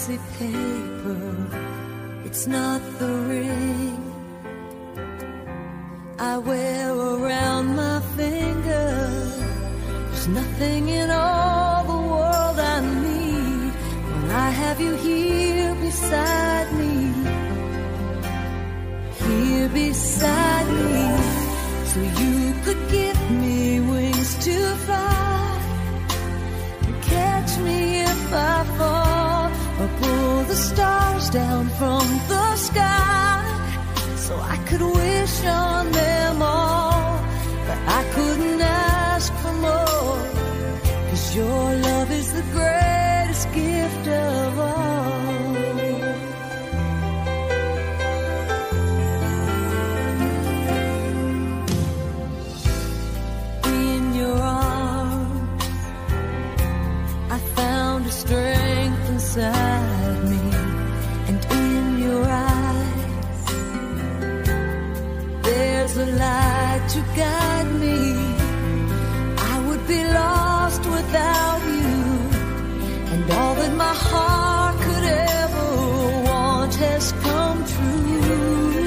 fancy paper, it's not the ring I wear around my finger. There's nothing in all the world I need when I have you here beside me. Here beside me, so you could give me wings to fly and catch me if I fall, or pull the stars down from the sky so I could wish on them all. But I couldn't ask for more, 'cause your love is the greatest gift of all. In your arms I found a strength inside me, and in your eyes there's a light to guide me. I would be lost without you, and all that my heart could ever want has come true.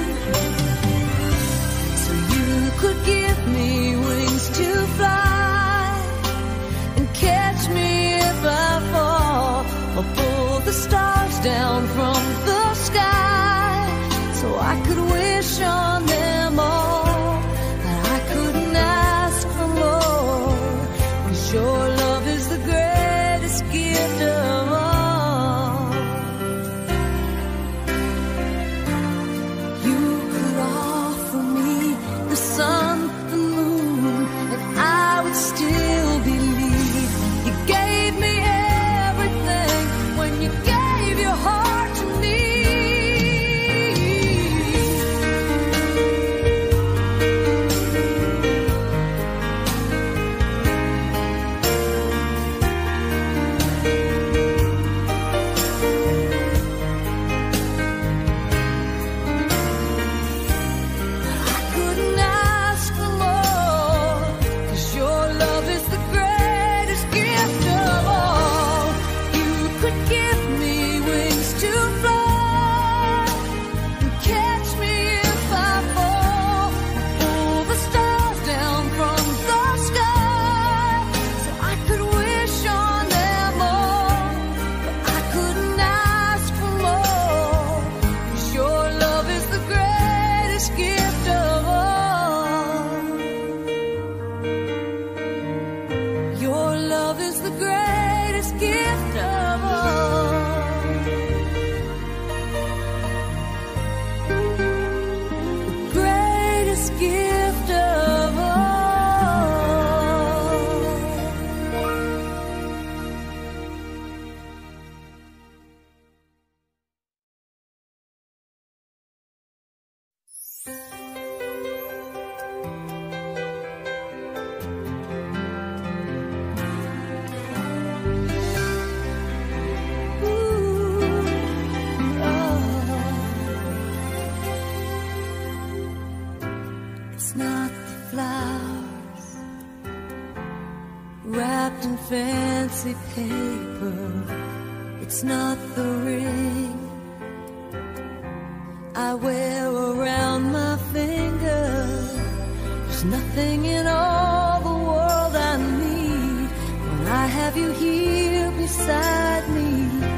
So you could give me wings to fly and catch me if I fall, or pull the stars down from the sky so I could wish on them all. But I couldn't ask for more, 'cause your love is the greatest gift of all. You could offer me the sun, the moon, and I would still believe. You gave me everything when you gave your heart to me. I couldn't ask for more, 'cause your love is the greatest gift of all. You could give me wings to fly and catch me if I fall, pull the stars down from the sky so I could wish on them all. But I couldn't ask for more, 'cause your love is the greatest gift of all. Your love is the greatest gift of all. The greatest gift of all. It's not the flowers wrapped in fancy paper, it's not the ring I wear around my finger. There's nothing in all the world I need when I have you here beside me.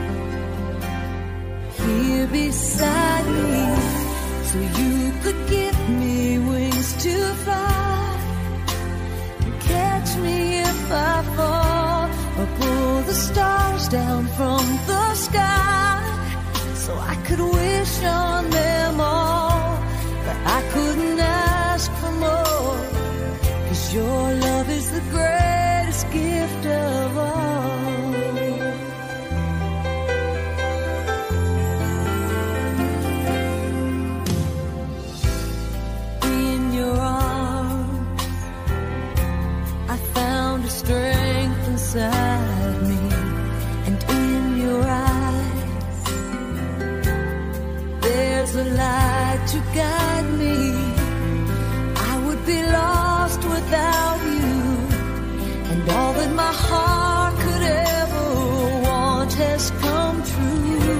Here beside me, so you could give me wings to fly and catch me if I fall, or pull the stars down from the sky so I could wish on them all. But I couldn't ask for more, 'cause your love is the greatest gift of all. In your arms I found a strength inside me, and in your eyes there's a light to guide me. I would be lost without you, all that my heart could ever want has come true.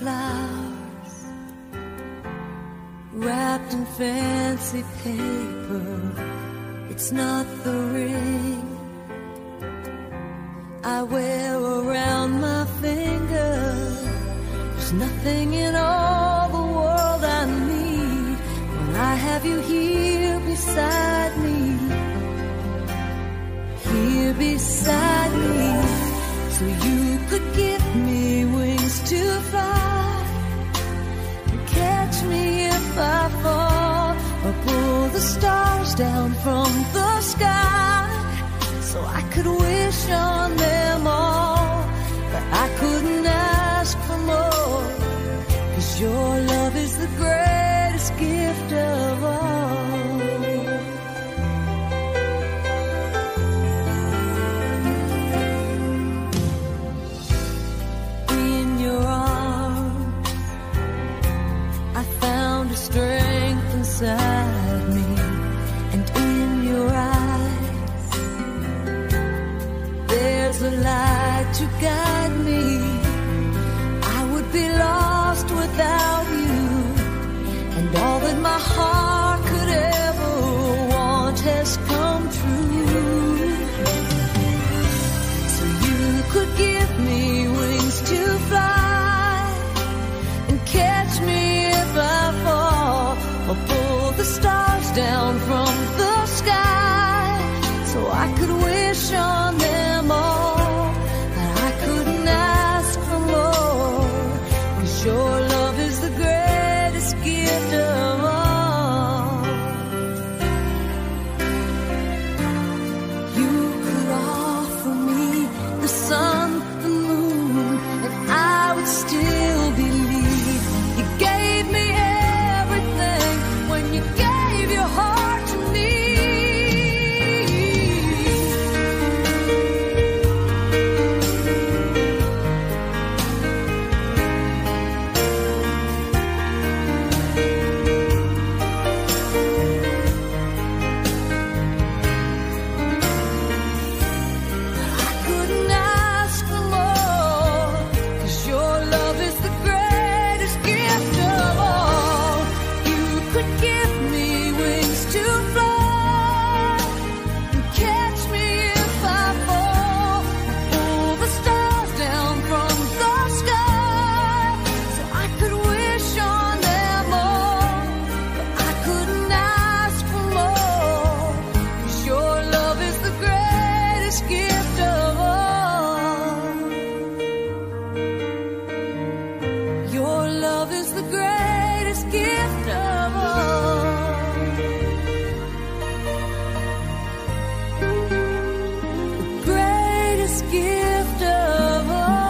flowers wrapped in fancy paper. It's not the ring I wear around my finger. There's nothing in all the world I need when I have you here beside me. Here beside me, so you could give me wings to fly and catch me if I fall, or pull the stars down from the sky so I could wish on them all. But I couldn't ask for more, 'cause your love is the greatest gift of all. Strength inside me, and in your eyes there's a light to guide me. I would be lost without you, and all that my heart could ever want has come true. So you could give me wings to fly and catch me if I fall, or pull the stars down from the sky so I could wish on them all. But I couldn't ask for more, 'cause your love is the greatest gift of all. You could offer me the sun, the moon, and I would still believe. You gave me everything when you gave your heart to me. I couldn't ask for more, 'cause your love is the greatest gift of all. You could give me wings to fly and catch me if I fall, pull the stars down from the sky so I could wish on them all. But I couldn't ask for more, 'cause your love is the greatest gift of all. Your love is the greatest gift of all. The greatest gift of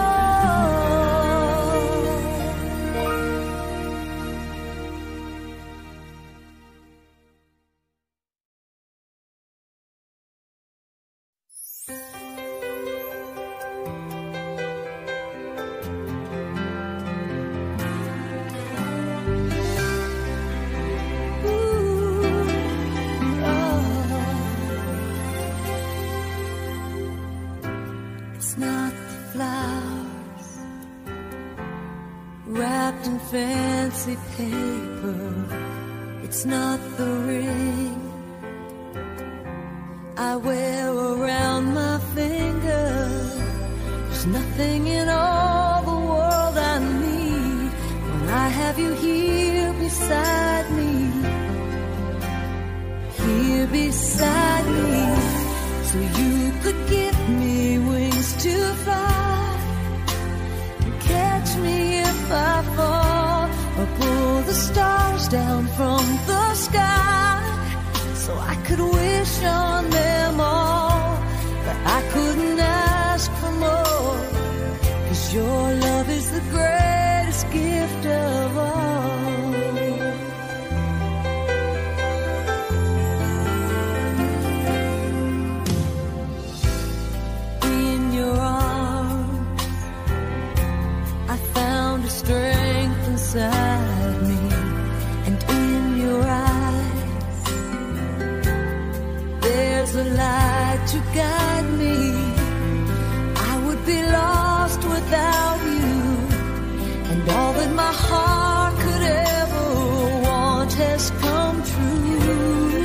all. It's not the flowers wrapped in fancy paper. It's not the ring I wear around my finger. There's nothing in all the world I need when I have you here beside me. Here beside me, so you could give me wings to fly and catch me if I fall, or pull the stars down from the sky so I could wish on them all. But I couldn't ask for more, 'cause your love is the greatest gift of all. In your arms I found a strength inside me, and in your eyes there's a light to guide me. I would be lost without you, and and all that my heart could ever want has come true.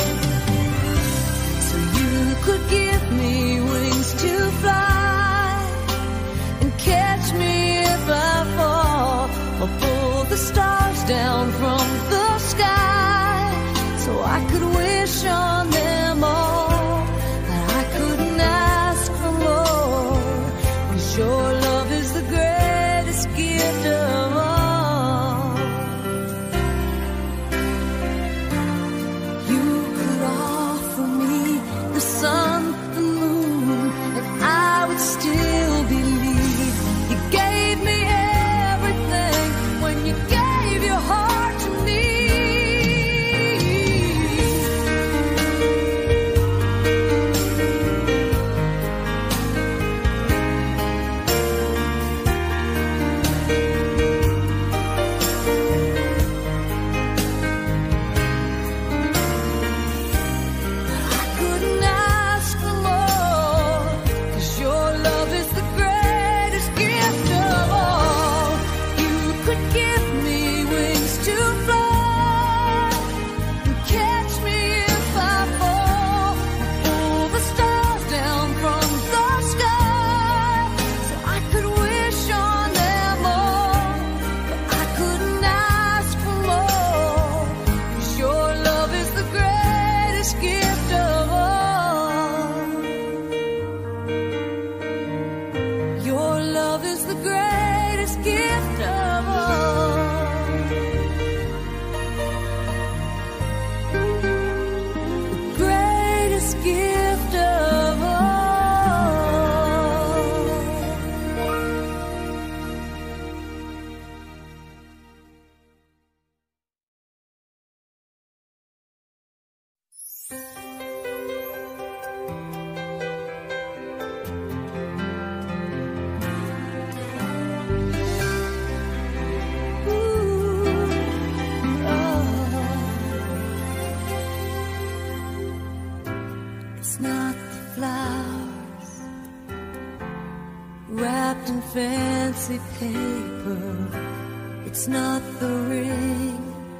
So you could give me wings to fly and catch me if I fall, or pull the stars down from the sky so I could wish on them all. But I couldn't ask for more, 'cause your love is the greatest gift of all. You could offer me the sun, the moon, and I would still believe. You gave me everything when you gave your heart to me. I couldn't ask for more, 'cause your love is the greatest gift of all. You could give me wings to fly and catch me if I fall, pull the stars down from the sky so I could wish on them all. But I couldn't ask for more, 'cause your love is the greatest gift of all. Your love is the greatest gift of all. The greatest gift of all. It's not the flowers wrapped in fancy paper. It's not the ring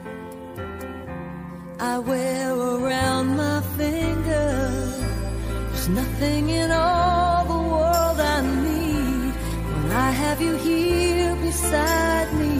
I wear around my finger. There's nothing in all the world I need when I have you here beside me.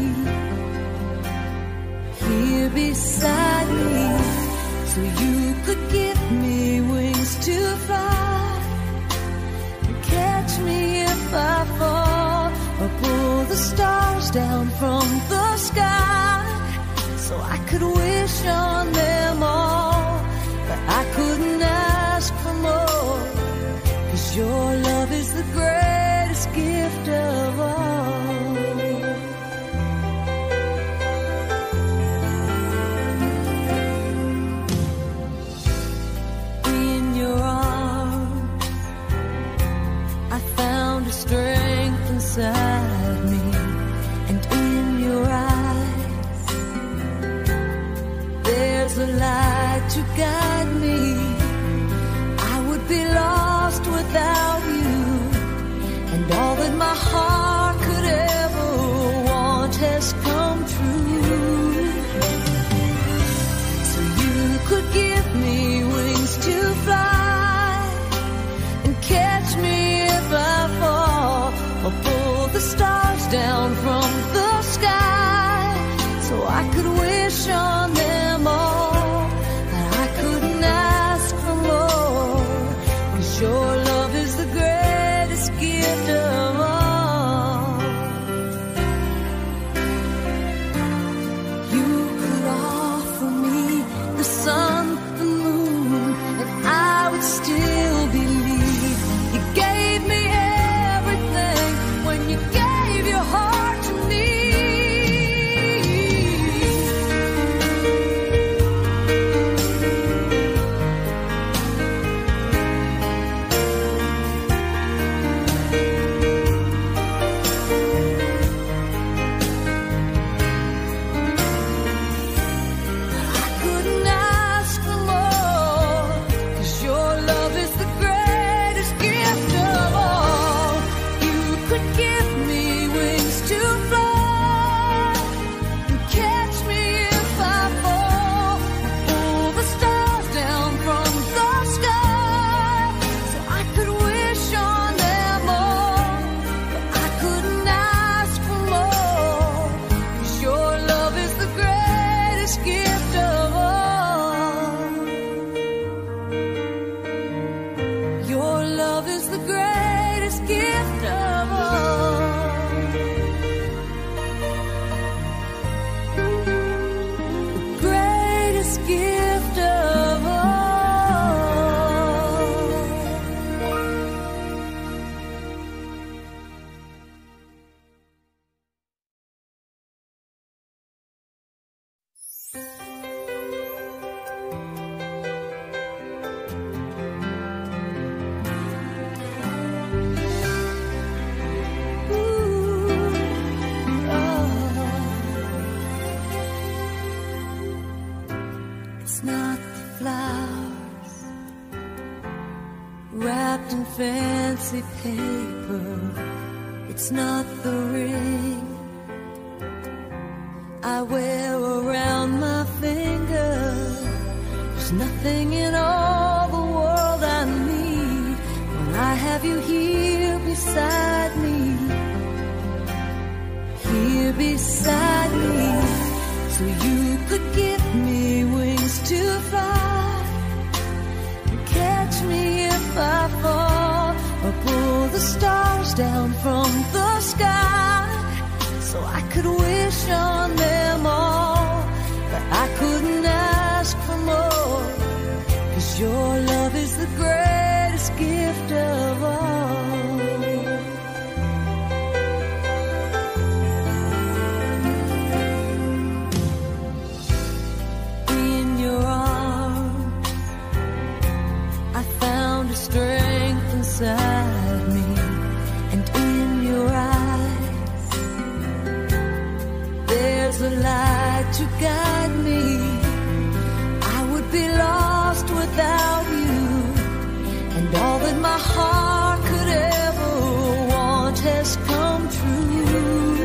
Here beside me. So you could give me wings to fly and catch me if I fall, or pull the stars down from the sky so I could wish on them all. But I couldn't ask for more, 'cause your love is the greatest gift of all. In your arms I found a strength inside me, and in your eyes there's a light to guide me. I would be lost without you, and all that my heart could ever want has come true. So you could give me wings to fly and catch me if I fall, or pull the stars down from the sky so I could wish on them all. But I couldn't ask for more, 'cause your love is the greatest gift of all. flowers wrapped in fancy paper. It's not the ring I wear around my finger. There's nothing in all the world I need when I have you here beside me. Here beside me, so you could give me wings to fly and catch me if I fall, or pull the stars down from the sky so I could wish on them all. But I couldn't ask for more, 'cause your love is the greatest gift of all. Strength inside me, and in your eyes there's a light to guide me. I would be lost without you, and all that my heart could ever want has come true.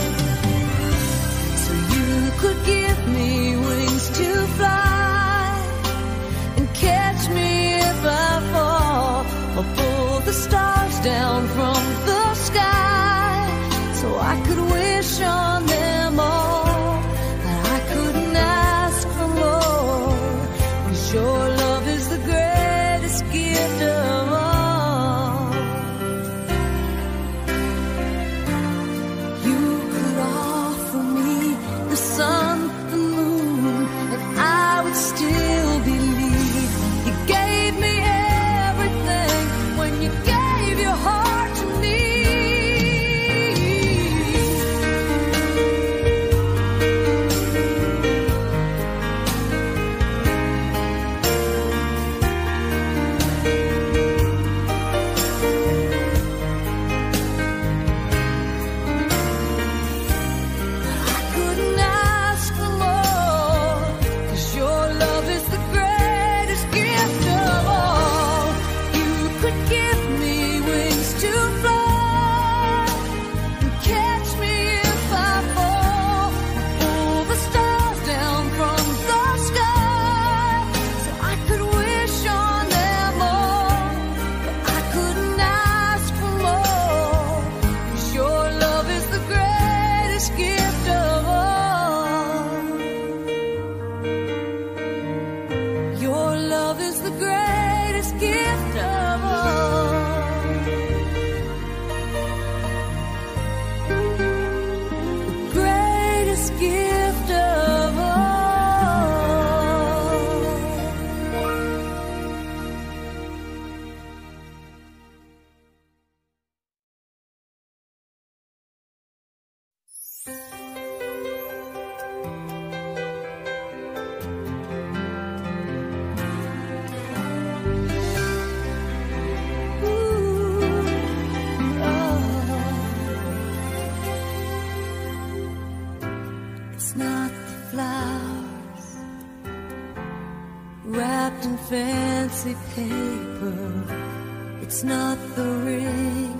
So you could give me wings to fly and catch me if I fall, or pull the stars down from the sky so I could wish on them all. But I couldn't ask for more, 'cause your love is the greatest gift of all. You could offer me the sun, the moon, and I would still believe. You gave me everything when you gave your heart to me. I couldn't ask for more, 'cause your love is the greatest gift of all. You could give me wings to fly and catch me if I fall, pull the stars down from the sky so I could wish on them all. But I couldn't ask for more, 'cause your love is the greatest gift of all. Your love is the greatest gift of all. The greatest gift of all. It's not the flowers wrapped in fancy paper. It's not the ring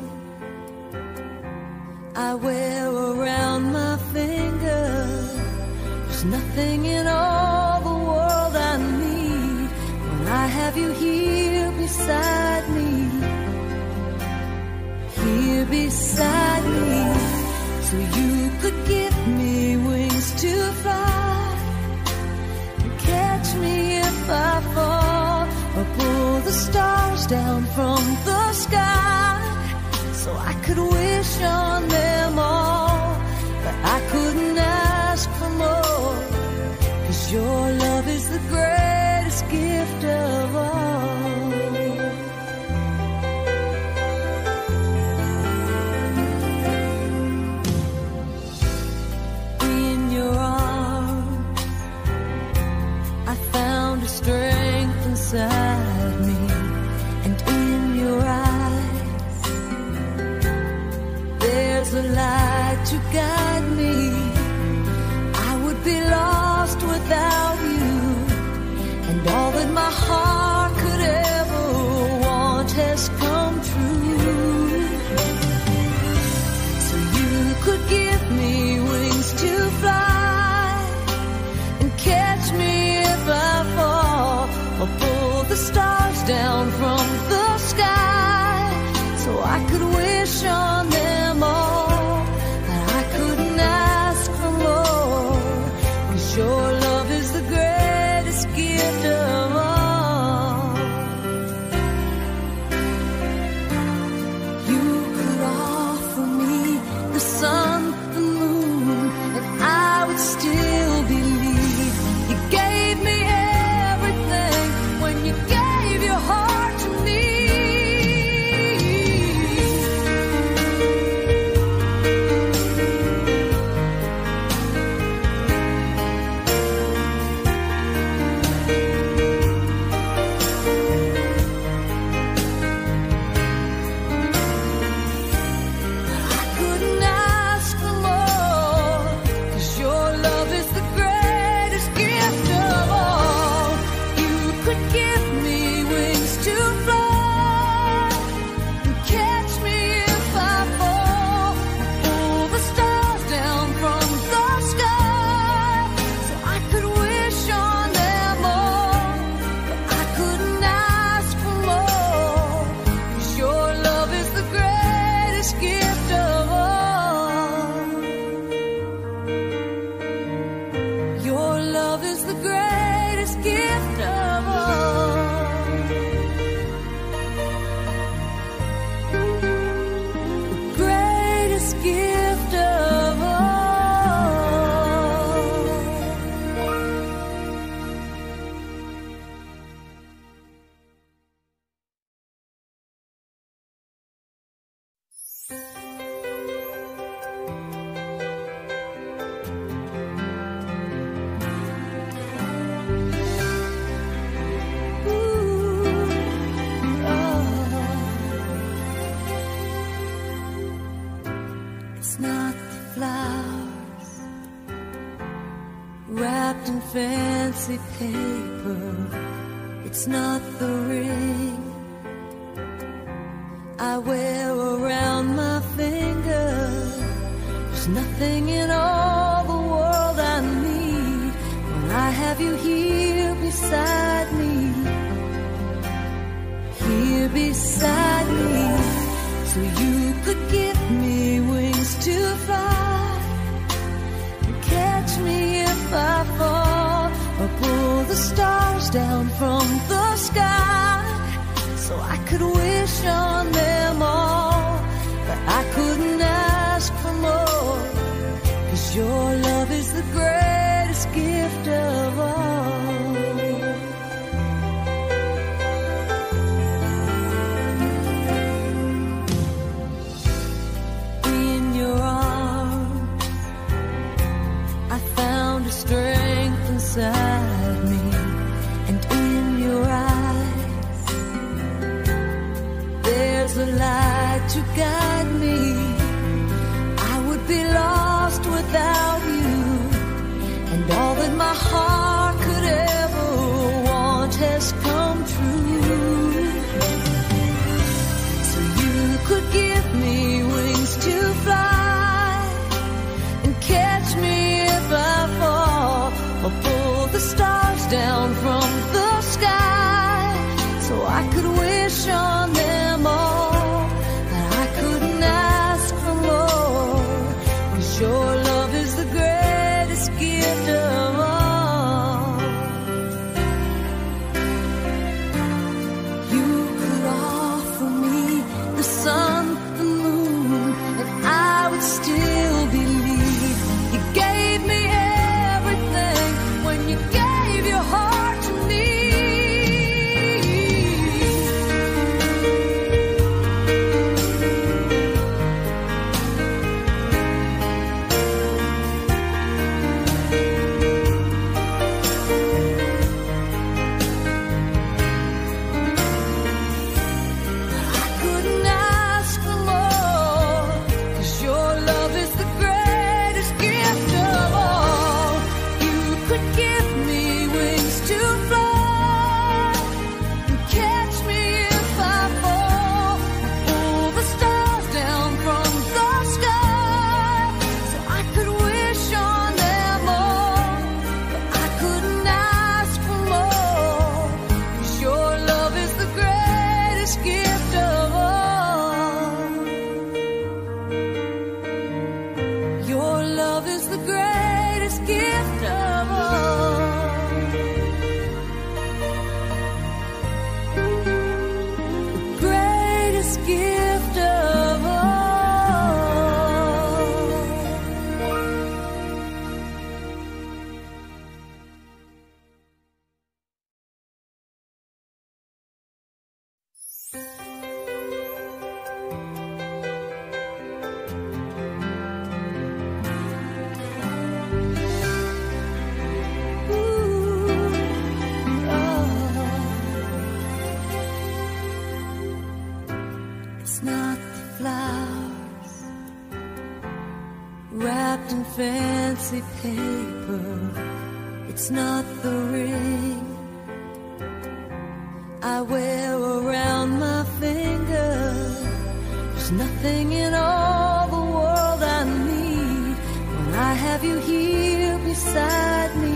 I wear around my finger. There's nothing in all the world I need when I have you here beside me. Here beside me, so you could give me wings to fly and catch me if I fall, or pull the stars down from the sky so I could wish on them all. But I couldn't ask for more, 'cause your love is the greatest gift of all. In your arms I found a strength inside me, and in your eyes wrapped in fancy paper. It's not the ring I wear around my finger. There's nothing in all the world I need when I have you here beside me. Here beside me, so you could give me wings to fly and catch me if I fall, or pull the stars down from the sky so I could wish on them all. But I couldn't ask for more, 'cause your love is the greatest gift of all. In your arms I found a strength inside me, and in your eyes there's a light to guide me. I would be lost without you, and all that my heart could ever want has come true. So you could give me wings to fly and catch me if I fall, or pull the stars down from the sky so I could wish on them all. But I couldn't ask for more, 'cause your love is the greatest gift of all. You could offer me the sun, the moon, and I would still believe. You gave me everything when you gave your heart to me. I couldn't ask for more, 'cause your love is the greatest gift of all. You could give me wings to fly and catch me if I fall, pull the stars down from the sky so I could wish on them all. But I couldn't ask for more, 'cause your love is the greatest gift of all. Your love is the greatest gift of all. The greatest gift of all. It's not the flowers wrapped in fancy paper. It's not the ring I wear around my finger. There's nothing in all the world I need when I have you here beside me.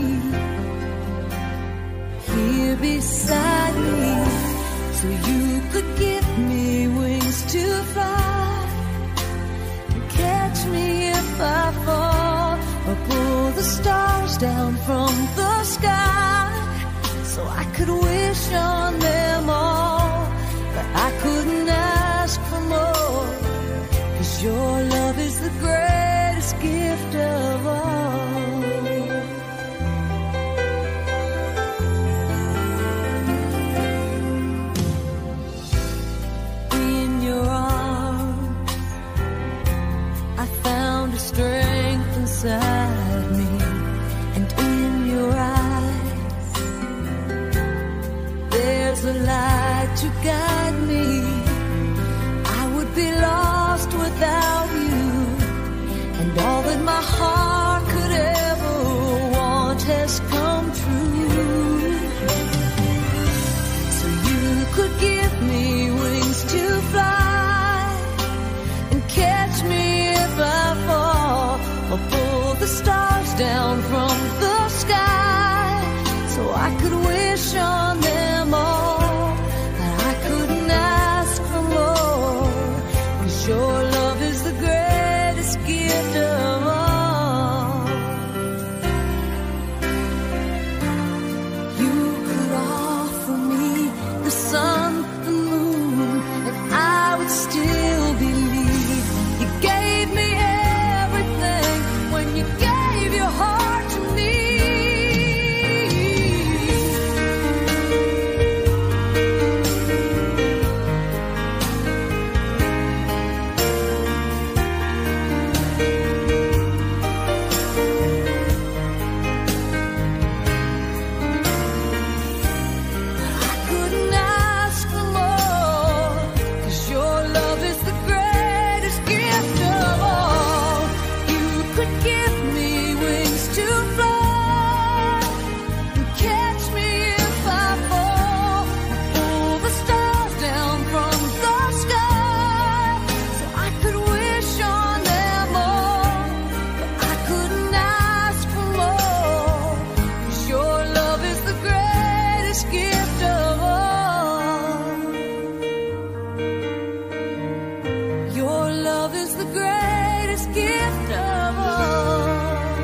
Here beside me, so you could give me wings to fly and catch me if I fall, or pull the stars down from the sky so I could wish on them all. But I couldn't ask for more, 'cause your love is the greatest gift of all. In your arms I found a strength inside me, and in your eyes down from the sky, so I could wish on them all. But I couldn't ask for more, 'cause your love is the greatest gift of all. You could offer me the sun, the moon, and I would still believe. You gave me everything when you gave your heart to me. I couldn't ask for more, 'cause your love is the greatest gift of all. You could give me wings to fly and catch me if I fall. Pull the stars down from the sky, so I could wish on them all. But I couldn't ask for more, 'cause your love is the greatest gift of all. Your love is the greatest gift of all.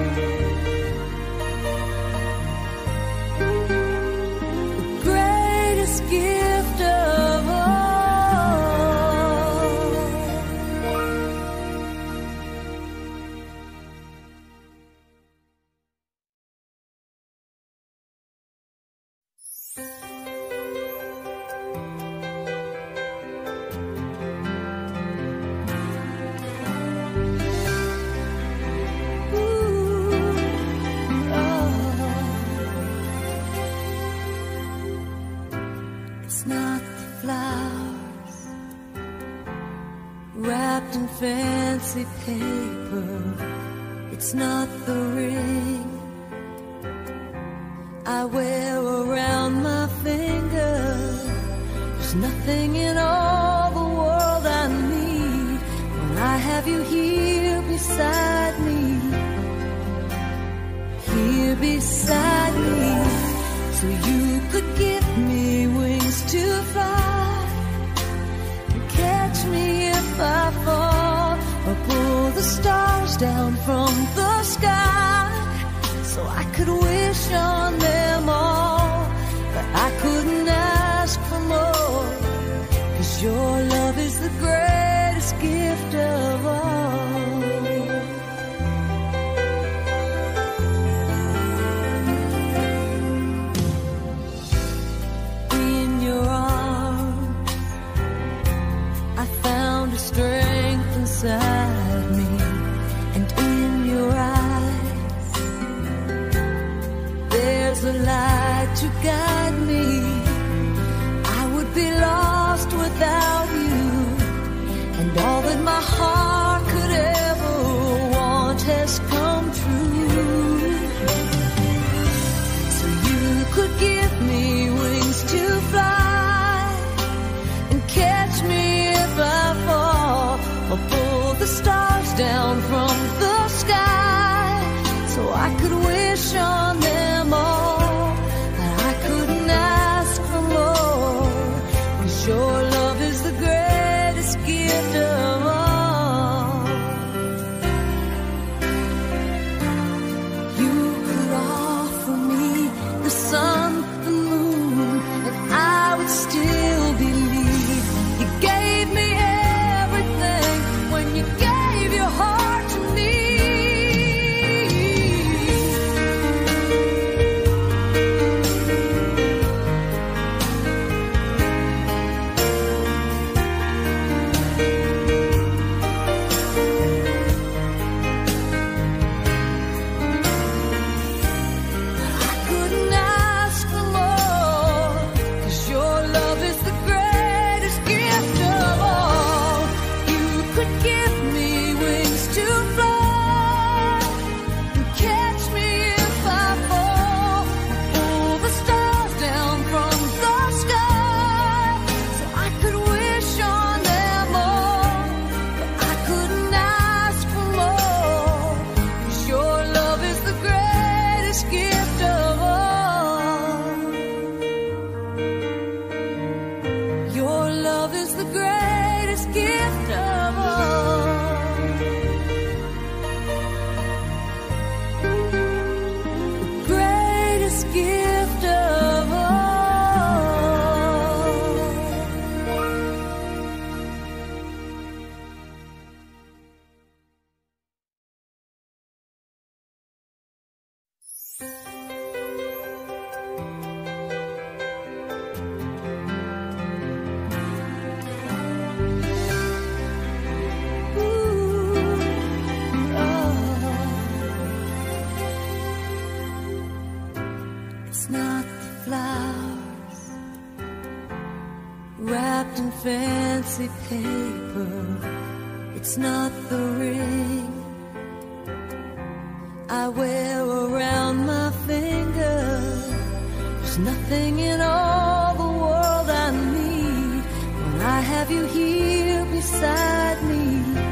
The greatest gift of all. It's not the flowers wrapped in fancy paper. It's not the ring I wear around my finger. There's nothing in all the world I need when I have you here beside me. Here beside me, so you could give me wings to fly and catch me if I fall, or pull the stars down from the sky, so I could wish on them all. But I couldn't ask for more, 'cause your love is the greatest gift of all. In your arms, I found a strength inside me, and in your eyes, there's a light to guide me. I would be lost without you, and all that my heart could ever want has come true. So you could give me wings to fly and catch me if I fall, or pull the stars down from the sky, so I could wish on them all. But I couldn't ask for more, 'cause your love is the greatest gift of all. You could offer me the sun, the moon, and I would still believe. You gave me everything when you gave your heart to me. It's not the flowers wrapped in fancy paper. It's not the ring I wear around my finger. There's nothing in all the world I need when I have you here beside me.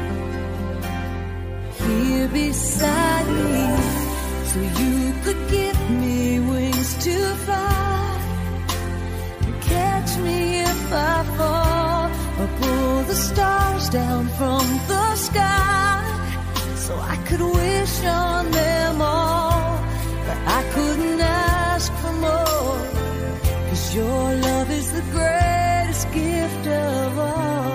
Here beside me, so you could give me wings to fly and catch me if I fall, or pull the stars down from the sky so I could wish on them all. But I couldn't ask for more, 'cause your love is the greatest gift of all.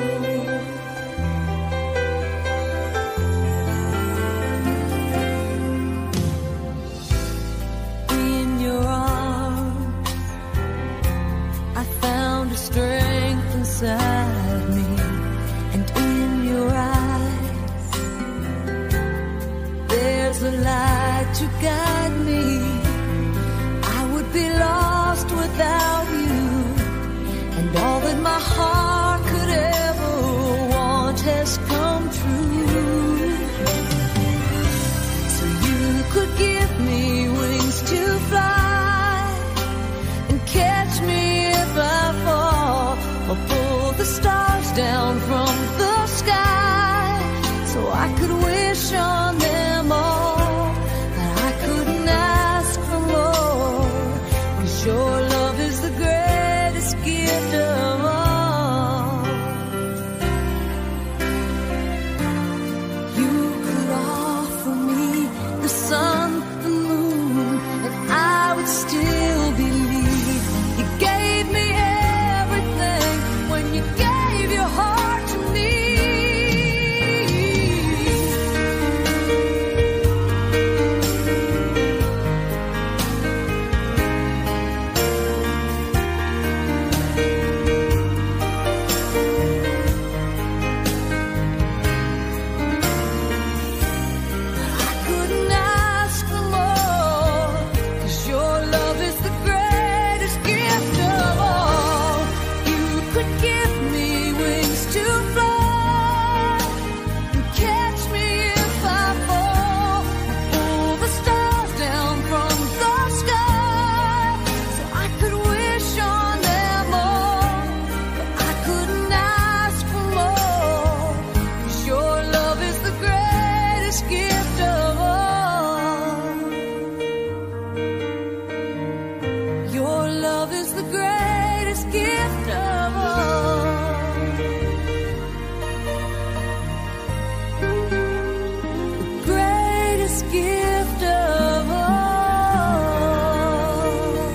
Strength inside me, and in your eyes there's a light to guide me. I would be lost without you, and all that my heart could ever want has come true. So you could give me wings to fly and catch me if I fall, or pull the stars down from the sky so I could wish on them all. But I couldn't ask for more, 'cause your love is the greatest gift of all. You could offer me the sun, the moon, and I would still believe. You gave me you gave your heart to me. I couldn't ask for more, 'cause your love is the greatest gift of all. You could give me wings to fly and catch me if I fall, pull the stars down from the sky so I could wish on them all. But I couldn't ask for more, 'cause your love is the greatest gift of all. Your love is the greatest gift of all. Gift of all.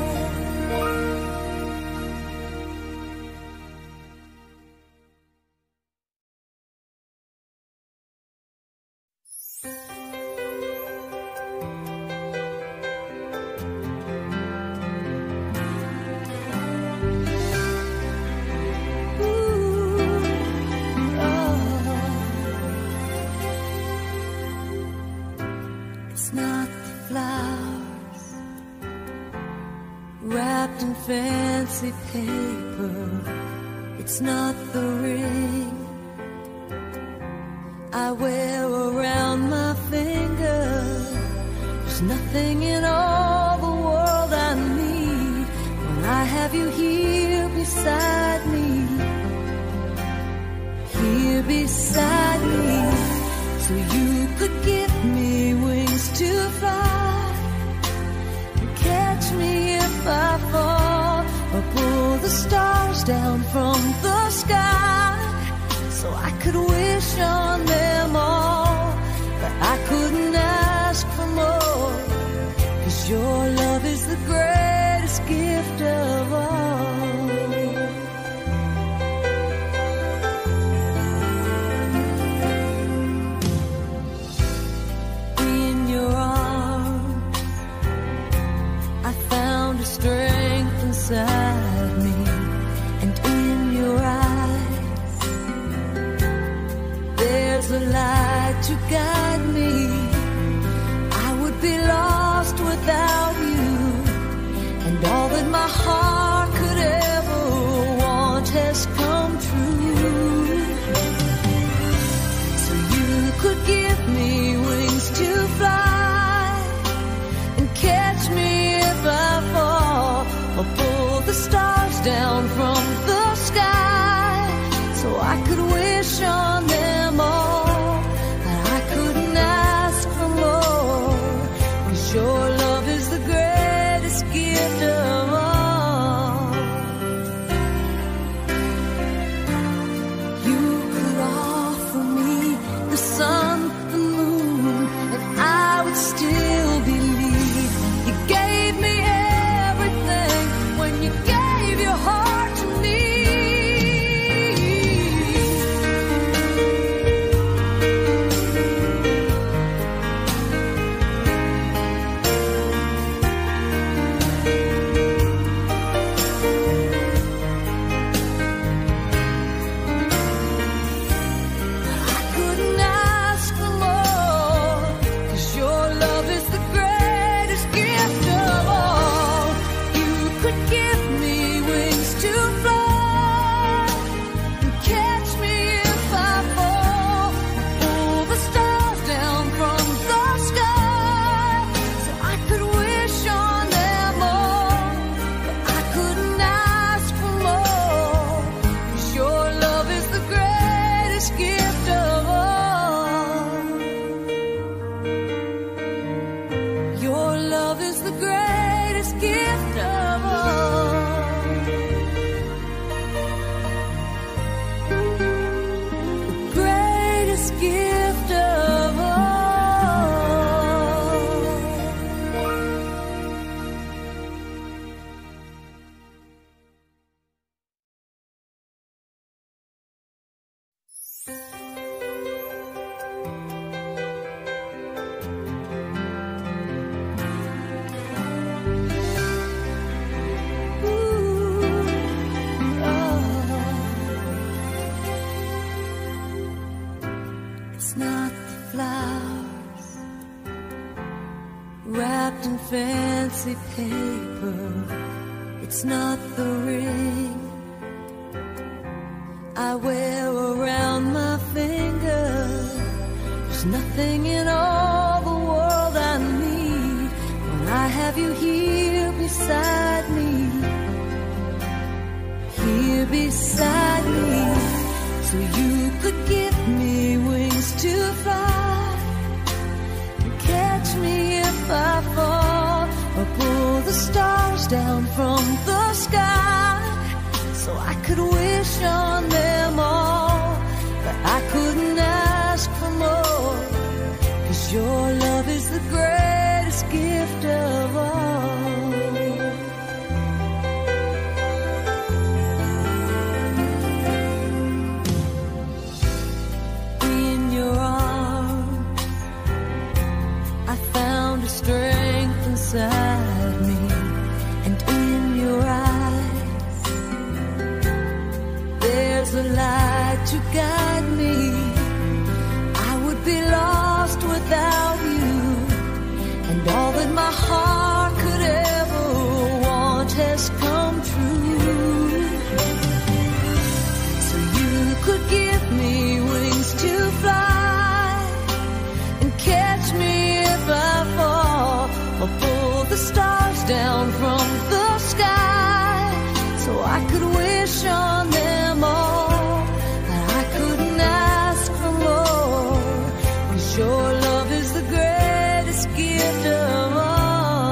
It's not the flowers wrapped in fancy paper. It's not the ring I wear around my finger. There's nothing in all the world I need when I have you here beside me. Here beside me, so you could give me wings to fly and catch me if I fall, or pull the stars down from the sky so I could wish on them all. But I couldn't ask for more, 'cause your love is the greatest gift of all. Strength inside me, and in your eyes there's a light to guide me. I would be lost without you, your love is the greatest gift of all. You could offer me the sun, the moon, and I would still believe. You gave me everything when you gave your heart to me. It's not the flowers wrapped in fancy paper. It's not the ring I wear around my finger. There's nothing in all the world I need when I have you here beside me. Here beside me. So you could give me wings to fly and catch me if I fall, or pull the stars down from the sky so I could wish on them all. But I couldn't ask for more, 'cause your love is the greatest gift of all. Strength inside me, and in your eyes there's a light to guide me. I would be lost without you, and all that my heart could ever want has come true. So you could give me wings to fly and catch me if I fall, or pull the stars down from the sky so I could wish on them all. But I couldn't ask for more, 'cause your love is the greatest gift of all.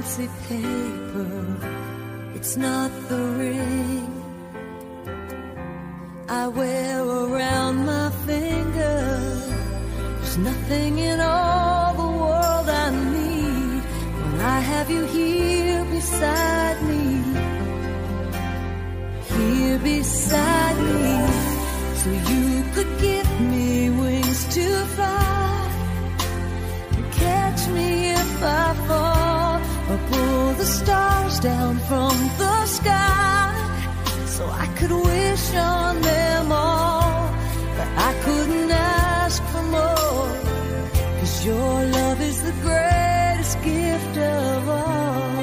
fancy paper, it's not the ring I wear around my finger. There's nothing in all the world I need when I have you here beside me. Here beside me, so you could give me wings to fly and catch me if I fall, or pull the stars down from the sky so I could wish on them all. But I couldn't ask for more, 'cause your love is the greatest gift of all.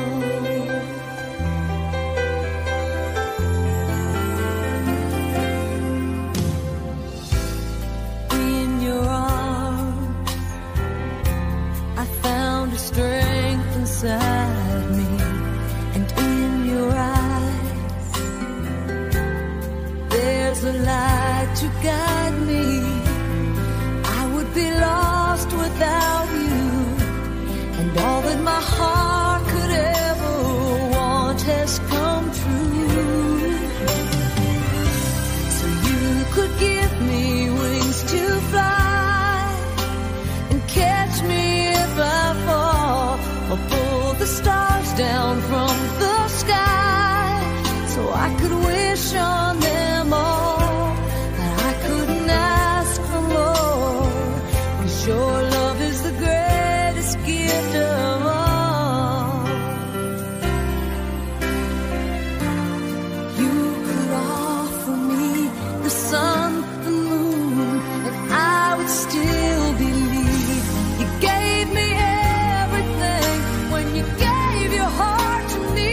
In your arms I found a strength inside me, and in your eyes there's a light to guide me. I would be lost without you, and all that my heart could ever want has come true. So you could give me wings to fly and catch me if I fall, or pull the stars down from the sky so I could wish on them all. But I couldn't ask for more, 'cause your love is the greatest gift of all. You could offer me the sun, the moon, and I would still believe. You gave me everything when you gave your heart to me.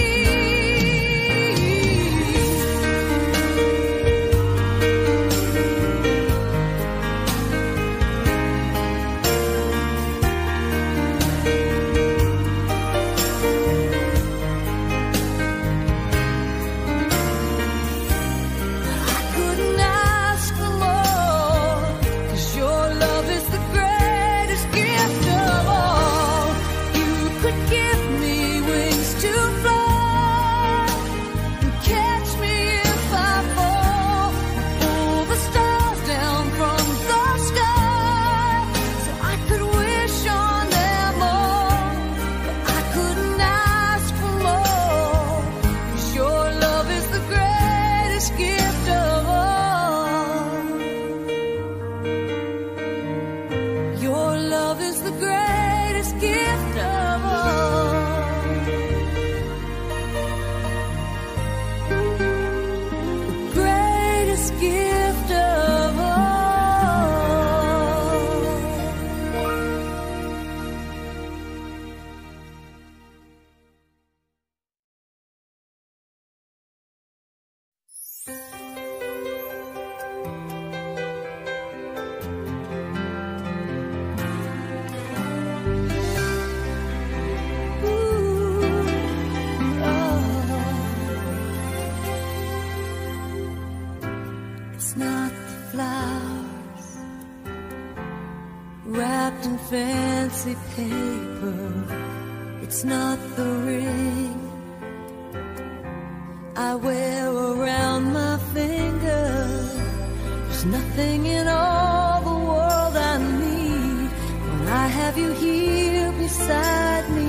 I couldn't ask for more, 'cause your love is the greatest gift of all. You could give me wings to fly and catch me if I fall, pull the stars down from the sky so I could wish on them all. But I couldn't ask for more, 'cause your love is the greatest gift of all. Your love is the greatest gift of all. The greatest gift of all. It's not the flowers wrapped in fancy paper, it's not the ring I wear around my finger. There's nothing in all the world I need when I have you here beside me.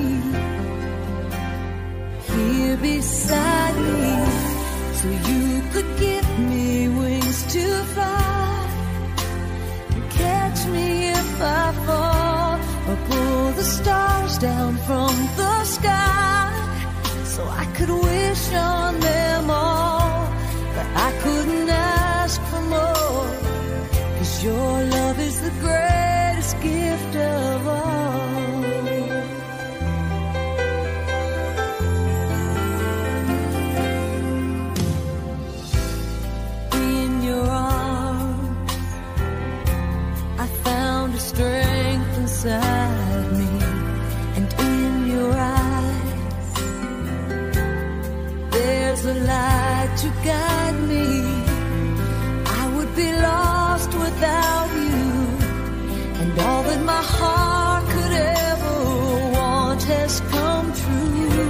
Here beside me, so you could give me wings to fly and catch me if I fall, or pull the stars down from the sky so I could wish on them all. But I couldn't ask for more, 'cause your love is the greatest gift of all. In your arms I found a strength inside me, and in your eyes there's a light to guide me. I would be lost without you, and all that my heart could ever want has come true.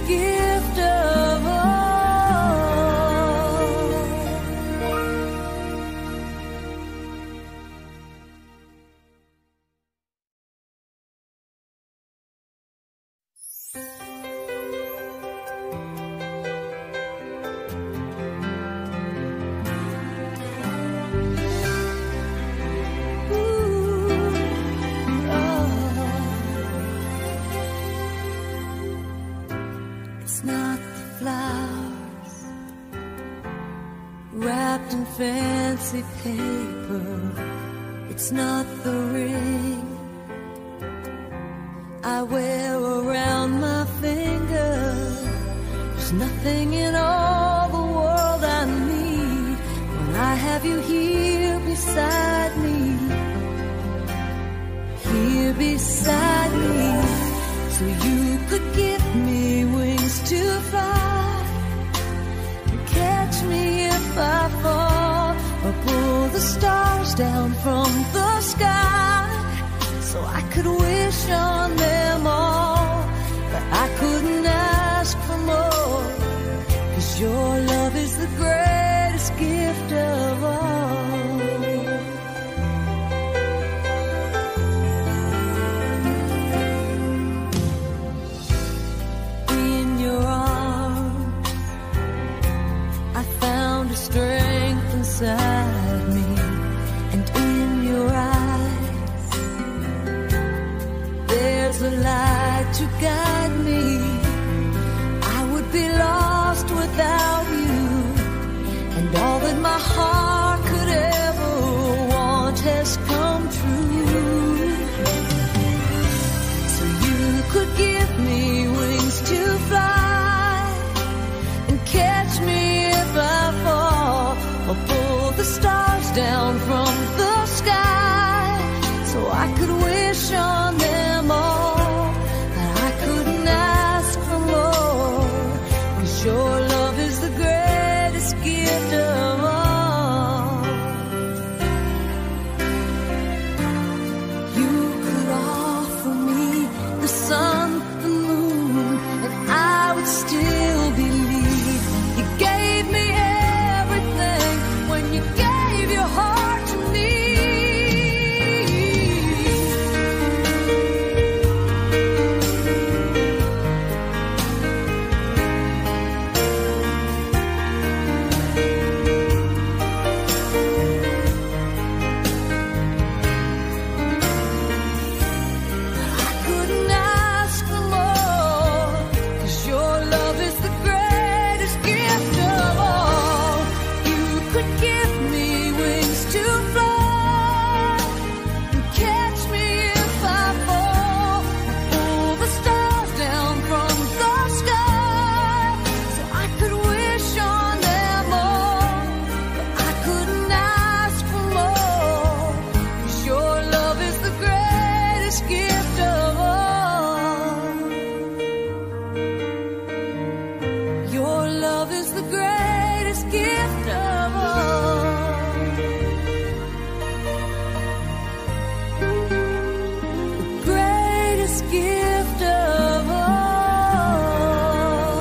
gift of all. It's not the flowers wrapped in fancy paper. It's not the ring I wear around my finger. There's nothing in all the world I need when I have you here beside me. Here beside me, so you could give me wings to fly and catch me if I fall, or pull the stars down from the sky so I could wish on them all. But I couldn't ask for more, 'cause your love is the greatest gift of all. Strength inside me, and in your eyes there's a light to guide me. I would be lost without you, and all that my heart could ever want has come true. So you could give me wings to fly and catch me if I fall, or pull the stars down from the sky so I could wish on them all. But I couldn't ask for more, 'cause your love is the greatest gift of all. You could offer me the sun, the moon, and I would still believe. You gave me everything when you gave your heart to me. I couldn't ask for more, 'cause your love is the greatest gift of all. You could give me wings to fly and catch me if I fall, pull the stars down from the sky so I could wish on them all. But I couldn't ask for more, 'cause your love is the greatest gift of all. Your love is the greatest gift of all. The greatest gift of all.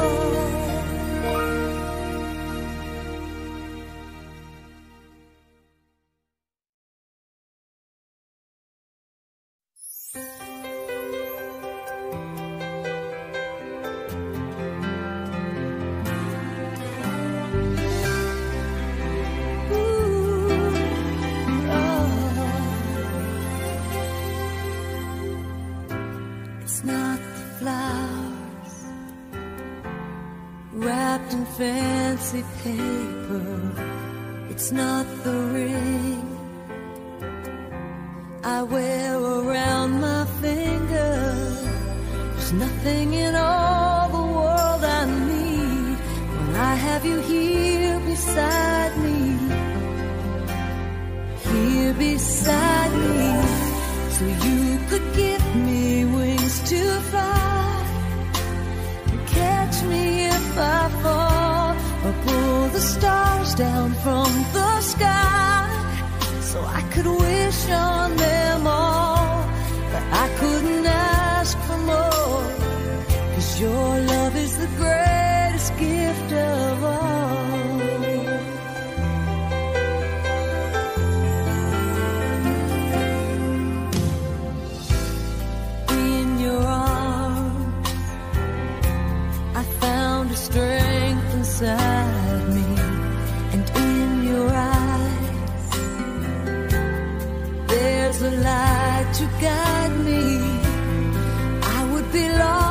It's not the flowers wrapped in fancy paper. It's not the ring I wear around my finger. There's nothing in all the world I need when I have you here beside me. Here beside me, so you could give me wings to fly and catch me if I fall, or pull the stars down from the sky so I could wish on them all. But I couldn't ask for more, 'cause your love love is the greatest gift of all. In your arms, I found a strength inside me, and in your eyes, there's a light to guide me. I would be lost